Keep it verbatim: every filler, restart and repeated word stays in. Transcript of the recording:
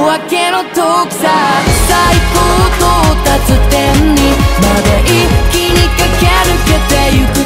明けの遠くさ、最高到達点にまで一気に駆け抜けてゆく